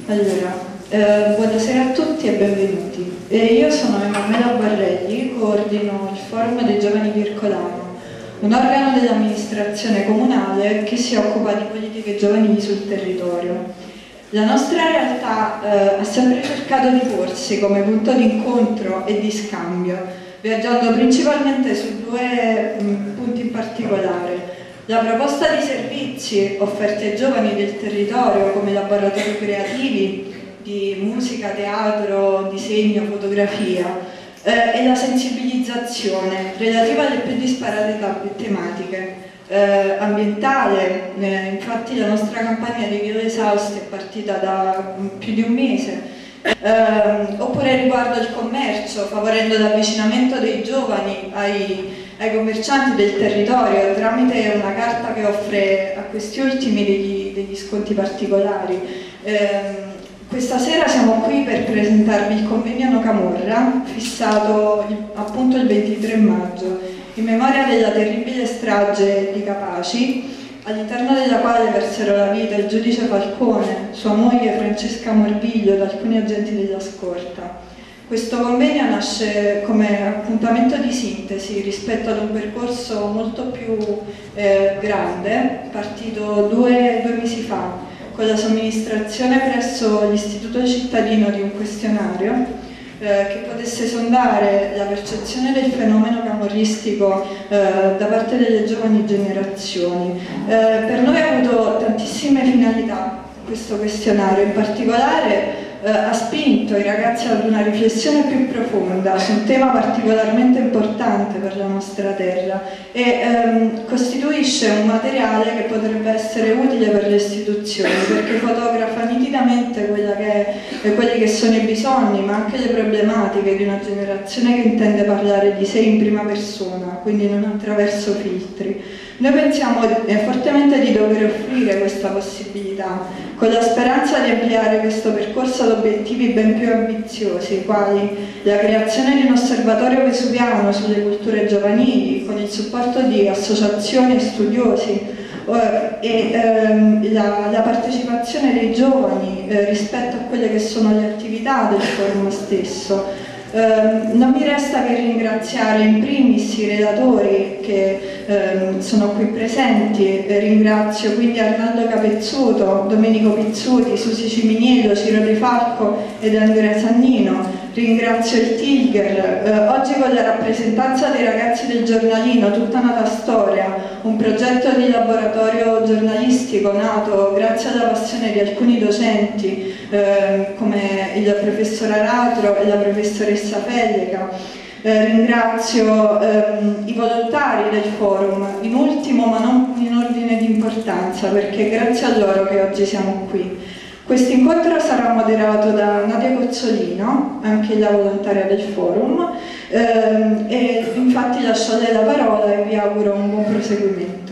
Buonasera a tutti e benvenuti. Io sono Emanuela Barrelli, coordino il Forum dei Giovani di Ercolano, un organo dell'amministrazione comunale che si occupa di politiche giovanili sul territorio. La nostra realtà ha sempre cercato di porsi come punto di incontro e di scambio, viaggiando principalmente su due punti in particolare. La proposta di servizi offerti ai giovani del territorio come laboratori creativi di musica, teatro, disegno, fotografia e la sensibilizzazione relativa alle più disparate tematiche. Ambientale, infatti la nostra campagna di Via Esausti è partita da più di un mese, oppure riguardo il commercio, favorendo l'avvicinamento dei giovani ai commercianti del territorio tramite una carta che offre a questi ultimi degli sconti particolari. Questa sera siamo qui per presentarvi il convegno No Camorra, fissato appunto il 23 maggio, in memoria della terribile strage di Capaci, all'interno della quale persero la vita il giudice Falcone, sua moglie Francesca Morbiglio ed alcuni agenti della scorta. Questo convegno nasce come appuntamento di sintesi rispetto ad un percorso molto più grande, partito due mesi fa, con la somministrazione presso l'Istituto Cittadino di un questionario che potesse sondare la percezione del fenomeno camorristico da parte delle giovani generazioni. Per noi ha avuto tantissime finalità questo questionario, in particolare ha spinto i ragazzi ad una riflessione più profonda su un tema particolarmente importante per la nostra terra e costituisce un materiale che potrebbe essere utile per le istituzioni, perché fotografa nitidamente quelli che sono i bisogni, ma anche le problematiche di una generazione che intende parlare di sé in prima persona, quindi non attraverso filtri. Noi pensiamo fortemente di dover offrire questa possibilità, con la speranza di ampliare questo percorso ad obiettivi ben più ambiziosi, quali la creazione di un osservatorio vesuviano sulle culture giovanili, con il supporto di associazioni e studiosi, e la partecipazione dei giovani rispetto a quelle che sono le attività del forum stesso. Non mi resta che ringraziare in primis i relatori che sono qui presenti. Ringrazio quindi Arnaldo Capezzuto, Domenico Pizzuti, Susi Ciminiello, Ciro De Falco ed Andrea Sannino. Ringrazio il Tiger, oggi con la rappresentanza dei ragazzi del giornalino Tutta Nata Storia, un progetto di laboratorio giornalistico nato grazie alla passione di alcuni docenti come il professor Aratro e la professoressa Pelleca. Ringrazio i volontari del forum, in ultimo ma non in ordine di importanza, perché è grazie a loro che oggi siamo qui. Questo incontro sarà moderato da Nadia Cozzolino, anche la volontaria del forum, e infatti lascio a lei la parola e vi auguro un buon proseguimento.